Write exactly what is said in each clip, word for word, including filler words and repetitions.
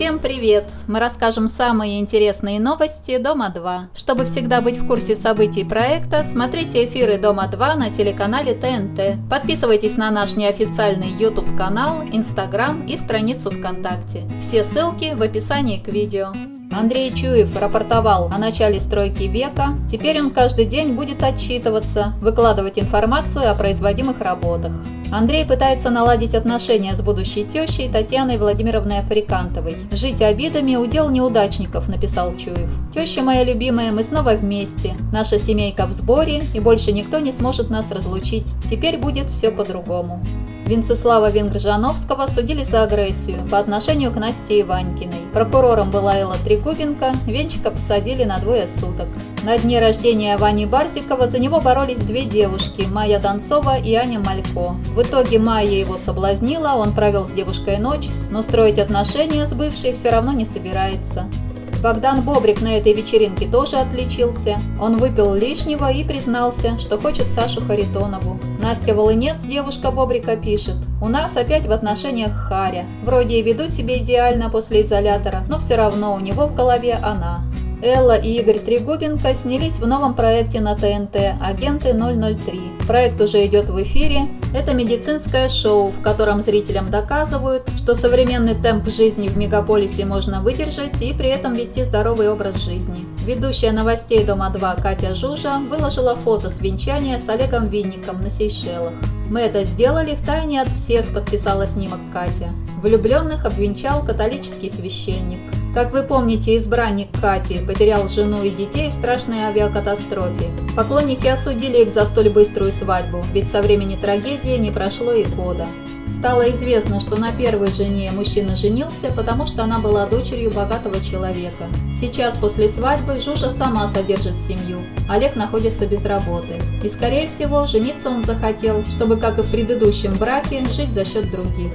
Всем привет! Мы расскажем самые интересные новости Дома два. Чтобы всегда быть в курсе событий проекта, смотрите эфиры Дома два на телеканале Т Н Т. Подписывайтесь на наш неофициальный YouTube канал, Instagram и страницу ВКонтакте. Все ссылки в описании к видео. Андрей Чуев рапортовал о начале стройки века. Теперь он каждый день будет отчитываться, выкладывать информацию о производимых работах. Андрей пытается наладить отношения с будущей тещей Татьяной Владимировной Африкантовой. «Жить обидами – удел неудачников», – написал Чуев. «Теща моя любимая, мы снова вместе. Наша семейка в сборе, и больше никто не сможет нас разлучить. Теперь будет все по-другому». Венцеслава Венгржановского судили за агрессию по отношению к Насте Иванькиной. Прокурором была Элла Трегубенко, Венчика посадили на двое суток. На дне рождения Вани Барзикова за него боролись две девушки – Майя Донцова и Аня Малько. В итоге Майя его соблазнила, он провел с девушкой ночь, но строить отношения с бывшей все равно не собирается. Богдан Бобрик на этой вечеринке тоже отличился. Он выпил лишнего и признался, что хочет Сашу Харитонову. Настя Волынец, девушка Бобрика, пишет: «У нас опять в отношениях харя. Вроде и веду себя идеально после изолятора, но все равно у него в голове она». Элла и Игорь Трегубенко снялись в новом проекте на Т Н Т «Агенты ноль ноль три». Проект уже идет в эфире. Это медицинское шоу, в котором зрителям доказывают, что современный темп жизни в мегаполисе можно выдержать и при этом вести здоровый образ жизни. Ведущая новостей Дома два Катя Жужа выложила фото с венчания с Олегом Винником на Сейшелах. «Мы это сделали втайне от всех», – подписала снимок Катя. Влюбленных обвенчал католический священник. Как вы помните, избранник Кати потерял жену и детей в страшной авиакатастрофе. Поклонники осудили их за столь быструю свадьбу, ведь со времени трагедии не прошло и года. Стало известно, что на первой жене мужчина женился, потому что она была дочерью богатого человека. Сейчас, после свадьбы, Жужа сама содержит семью. Олег находится без работы. И, скорее всего, жениться он захотел, чтобы, как и в предыдущем браке, жить за счет других.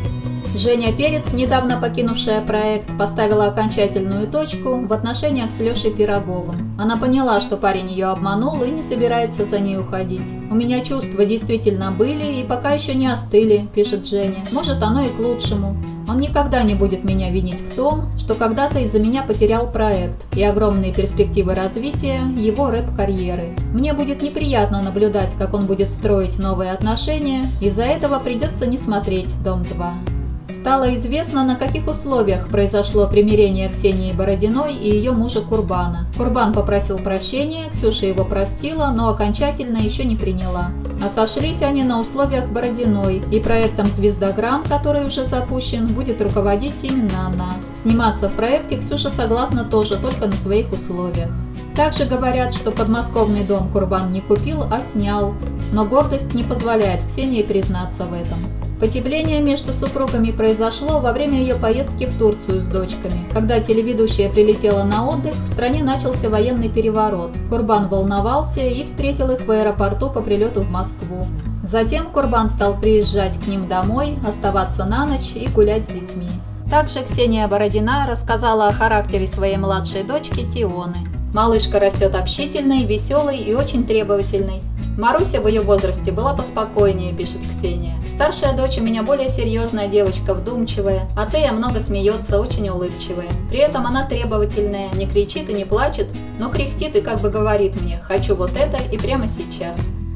Женя Перец, недавно покинувшая проект, поставила окончательную точку в отношениях с Лешей Пироговым. Она поняла, что парень ее обманул и не собирается за ней уходить. «У меня чувства действительно были и пока еще не остыли», – пишет Женя. «Может, оно и к лучшему. Он никогда не будет меня винить в том, что когда-то из-за меня потерял проект и огромные перспективы развития его рэп-карьеры. Мне будет неприятно наблюдать, как он будет строить новые отношения, из-за этого придется не смотреть Дом два». Стало известно, на каких условиях произошло примирение Ксении Бородиной и ее мужа Курбана. Курбан попросил прощения, Ксюша его простила, но окончательно еще не приняла. А сошлись они на условиях Бородиной, и проектом «Звездограмм», который уже запущен, будет руководить именно она. Сниматься в проекте Ксюша согласна тоже, только на своих условиях. Также говорят, что подмосковный дом Курбан не купил, а снял, но гордость не позволяет Ксении признаться в этом. Потепление между супругами произошло во время ее поездки в Турцию с дочками. Когда телеведущая прилетела на отдых, в стране начался военный переворот. Курбан волновался и встретил их в аэропорту по прилету в Москву. Затем Курбан стал приезжать к ним домой, оставаться на ночь и гулять с детьми. Также Ксения Бородина рассказала о характере своей младшей дочки Тионы. Малышка растет общительной, веселой и очень требовательной. Маруся в ее возрасте была поспокойнее, пишет Ксения. Старшая дочь у меня более серьезная девочка, вдумчивая, а Тея много смеется, очень улыбчивая. При этом она требовательная, не кричит и не плачет, но кряхтит и как бы говорит мне: «Хочу вот это и прямо сейчас».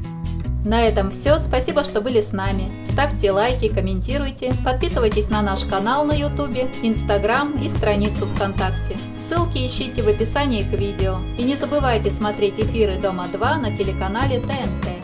На этом все. Спасибо, что были с нами. Ставьте лайки, комментируйте, подписывайтесь на наш канал на ютубе, инстаграм и страницу ВКонтакте. Ссылки ищите в описании к видео. И не забывайте смотреть эфиры Дома два на телеканале Т Н Т.